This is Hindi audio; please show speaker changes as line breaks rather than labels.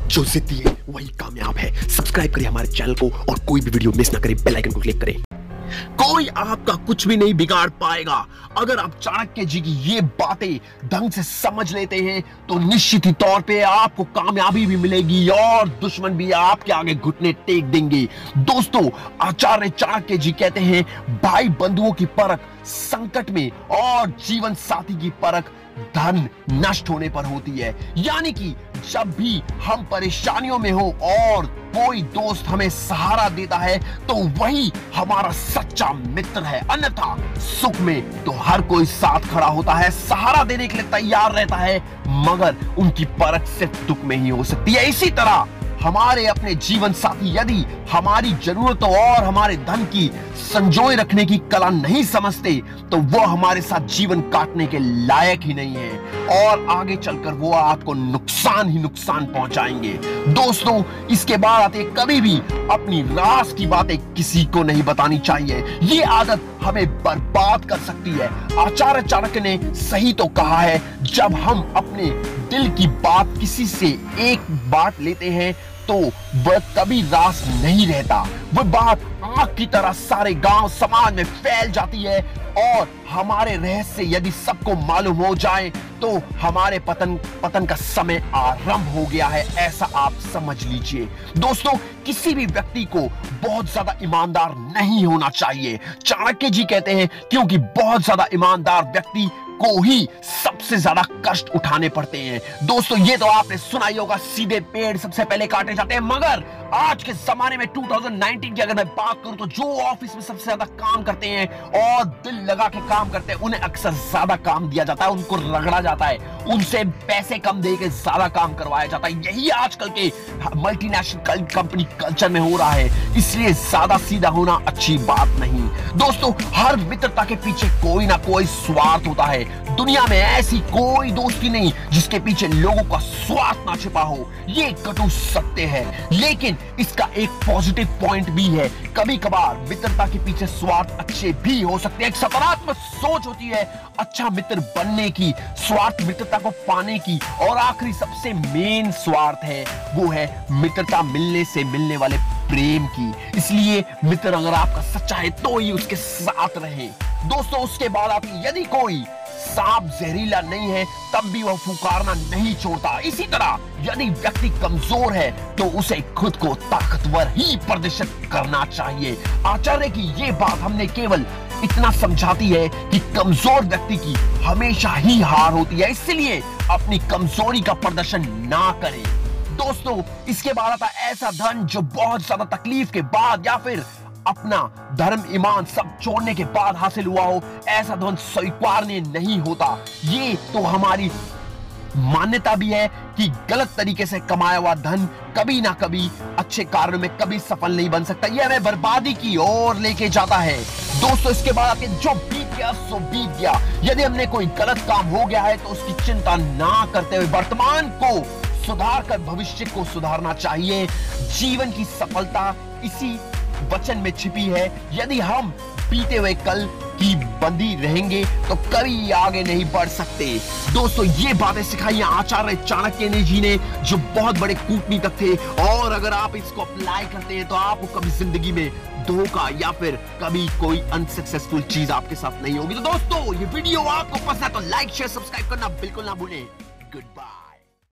जो जिद्दी है वही कामयाब है। सब्सक्राइब करिए हमारे चैनल को और कोई भी वीडियो मिस ना करें, बेल आइकन को क्लिक करें। कोई आपका कुछ भी नहीं बिगाड़ पाएगा। अगर आप चाणक्य जी की ये बातें ढंग से समझ लेते हैं तो निश्चित ही तौर पे आपको कामयाबी भी मिलेगी और दुश्मन भी आपके आगे घुटने टेक देंगे। दोस्तों, आचार्य चाणक्य जी कहते हैं, भाई बंधुओं की परख संकट में और जीवन साथी की परख धन नष्ट होने पर होती है। यानी कि जब भी हम परेशानियों में हो और कोई दोस्त हमें सहारा देता है तो वही हमारा सच्चा मित्र है, अन्यथा सुख में तो हर कोई साथ खड़ा होता है, सहारा देने के लिए तैयार रहता है, मगर उनकी परख सिर्फ दुख में ही हो सकती है। इसी तरह हमारे अपने जीवन साथी यदि हमारी जरूरतों और हमारे धन की संजोए रखने की कला नहीं समझते तो वो हमारे साथ जीवन काटने के लायक ही नहीं है और आगे चलकर वो आपको नुकसान ही नुकसान पहुंचाएंगे। दोस्तों, इसके बाद आते कभी भी अपनी राज की बातें किसी को नहीं बतानी चाहिए। ये आदत हमें बर्बाद कर सकती है। आचार्य चाणक्य ने सही तो कहा है, जब हम अपने दिल की बात किसी से एक बात लेते हैं तो वह कभी रास नहीं रहता। वह बात आग की तरह सारे गांव समाज में फैल जाती है और हमारे रहस्य यदि सबको मालूम हो जाए तो हमारे पतन का समय आरंभ हो गया है, ऐसा आप समझ लीजिए। दोस्तों, किसी भी व्यक्ति को बहुत ज्यादा ईमानदार नहीं होना चाहिए। चाणक्य जी कहते हैं, क्योंकि बहुत ज्यादा ईमानदार व्यक्ति को ही सबसे ज्यादा कष्ट उठाने पड़ते हैं। दोस्तों, ये तो आपने सुना ही होगा, सीधे पेड़ सबसे पहले काटे जाते हैं, मगर आज के जमाने में 2019 की अगर मैं बात करूं तो जो ऑफिस में सबसे ज्यादा काम करते हैं और दिल लगा के काम करते हैं उन्हें अक्सर ज्यादा काम दिया जाता है, उनको रगड़ा जाता है, उनसे पैसे कम दे के ज्यादा काम करवाया जाता है। यही आजकल के मल्टीनेशनल कंपनी कल्चर में हो रहा है, इसलिए ज्यादा सीधा होना अच्छी बात नहीं। दोस्तों, हर मित्रता के पीछे कोई ना कोई स्वार्थ होता है। दुनिया में ऐसी कोई दोस्ती नहीं जिसके पीछे लोगों का स्वार्थ ना छिपा हो। ये कटु सत्य है, लेकिन इसका एक पॉजिटिव पॉइंट भी है। कभी कभार मित्रता के पीछे स्वार्थ अच्छे भी हो सकते हैं। एक सकारात्मक सोच होती है अच्छा मित्र बनने की, स्वार्थ मित्रता को पाने की, और आखिरी सबसे मेन स्वार्थ है वो है मित्रता मिलने से मिलने वाले प्रेम की। इसलिए मित्र अगर आपका सच्चा है तो ही उसके साथ रहें। दोस्तों, उसके बाद आती, यदि कोई सांप जहरीला नहीं है तब भी वह फुकारना नहीं छोड़ता। इसी तरह यदि व्यक्ति कमजोर है तो उसे खुद को ताकतवर ही प्रदर्शित करना चाहिए। आचार्य की ये बात हमने केवल इतना समझाती है कि कमजोर व्यक्ति की हमेशा ही हार होती है, इसलिए अपनी कमजोरी का प्रदर्शन ना करें। दोस्तों, इसके बाद आता ऐसा धन जो बहुत ज्यादा तकलीफ के बाद या फिर अपना धर्म ईमान सब छोड़ने के बाद हासिल हुआ हो। ऐसा धन स्वीकारने नहीं होता। ये तो हमारी मान्यता भी है कि गलत तरीके से कमाया हुआ धन कभी ना कभी अच्छे कार्यों में कभी सफल नहीं बन सकता। यह हमें बर्बादी की ओर लेके जाता है। दोस्तों, इसके बाद आके जो बीत गया सो बीत गया। यदि हमने कोई गलत काम हो गया है तो उसकी चिंता ना करते हुए वर्तमान को सुधार कर भविष्य को सुधारना चाहिए। जीवन की सफलता इसी वचन में छिपी है। यदि हम बीते हुए कल की बंदी रहेंगे तो कभी आगे नहीं बढ़ सकते। दोस्तों, ये बातें सिखाई आचार्य चाणक्य जी ने, जो बहुत बड़े कूटनीतिक थे, और अगर आप इसको अप्लाई करते हैं तो आपको कभी जिंदगी में धोखा या फिर कभी कोई अनसक्सेसफुल चीज आपके साथ नहीं होगी। तो दोस्तों, ये वीडियो आपको पसंद है तो लाइक शेयर सब्सक्राइब करना बिल्कुल ना भूलें। Good bye.